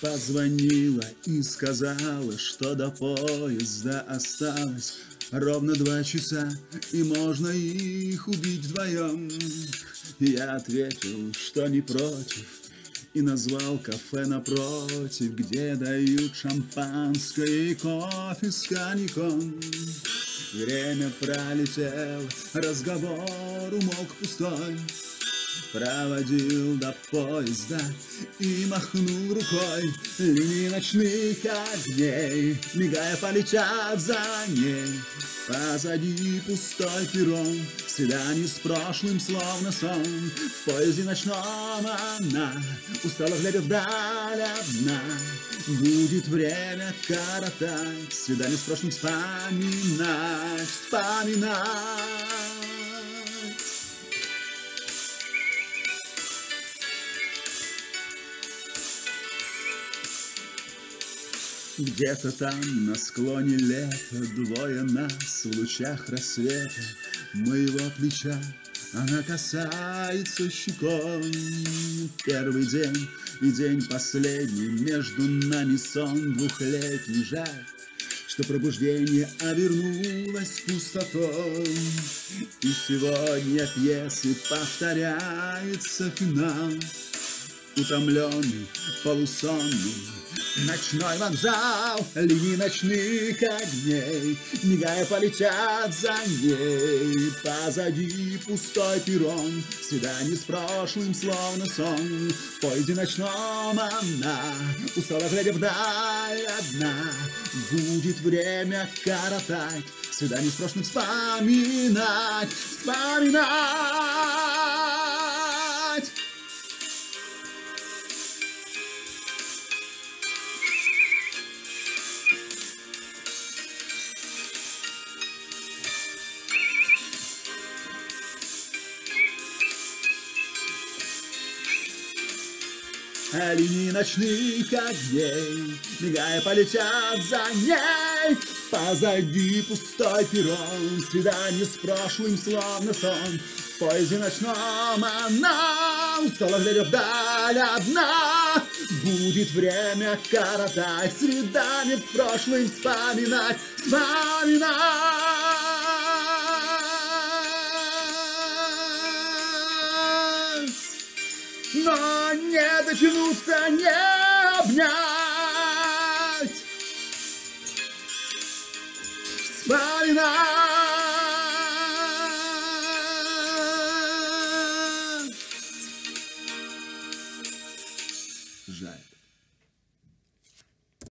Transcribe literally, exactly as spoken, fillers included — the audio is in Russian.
Позвонила и сказала, что до поезда осталось ровно два часа, и можно их убить вдвоем. Я ответил, что не против, и назвал кафе напротив, где дают шампанское и кофе с коньяком. Время пролетело, разговор умолк пустой. Проводил до поезда и махнул рукой. Линии ночных огней, мигая, полетят за ней. Позади пустой перрон, свидание с прошлым словно сон. В поезде ночном она, устала глядя вдаль одна. Будет время коротать, свидание с прошлым вспоминать, вспоминать. Где-то там на склоне лета двое нас в лучах рассвета моего плеча. Она касается щекой. Первый день и день последний, между нами сон двухлетний. Жаль, что пробуждение обернулось пустотой. И сегодня пьесы повторяется финал. Утомленный, полусонный ночной вокзал, линии ночных огней, мигая, полетят за ней. Позади пустой перрон, свидание с прошлым словно сон. В поезде ночном она, устала глядя вдаль одна. Будет время коротать, свидание с прошлым вспоминать, вспоминать. А линии ночных огней, мигая, полетят за ней. Позади пустой перрон, свидание с прошлым словно сон. В поезде ночном она, устала глядя вдаль одна. Будет время коротать, свидание с прошлым вспоминать, вспоминать. Но не дотянуться, не обнять, вспоминать. Жаль.